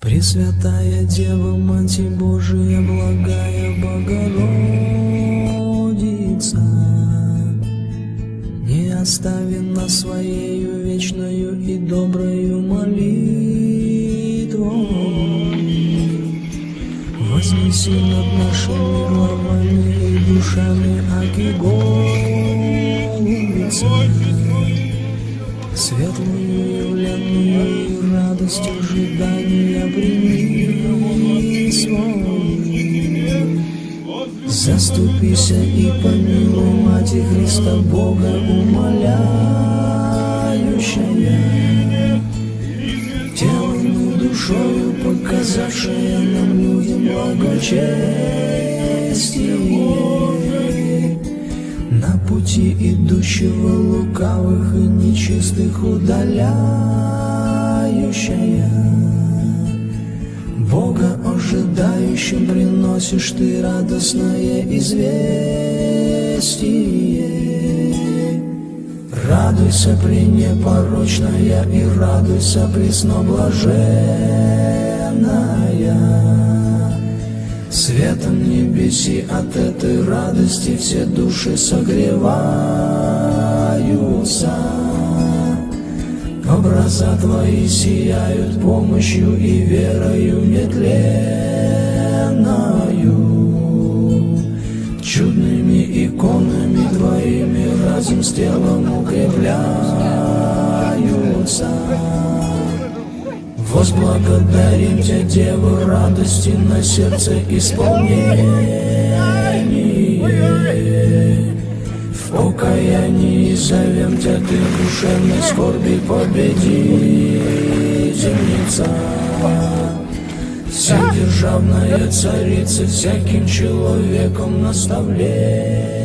Пресвятая Дева, Мать Божия, благая Богородица, не остави нас своею вечною и доброю молитвою. Вознеси над нашими главами и душами аки голубица, светлую явленную и радость ожидания прими свою. Заступися и помилуй, Мати Христа Бога умоляющая, телом и душою показавшая нам людям благочестие, на пути идущего лукавых и нечистых удаляющая. Бога ожидающим приносишь ты радостное известие. Радуйся, пренепорочная, и радуйся, пресноблаженная. Светом небеси от этой радости все души согреваются. Образа твои сияют помощью и верою нетленною. Чудными иконами твоими разум с телом укрепляются. Возблагодарим Тебя, Дева, радости на сердце исполнение. В покаянии зовем Тебя, Ты душевной скорби победительница, вседержавная царица, всяким человеком наставление.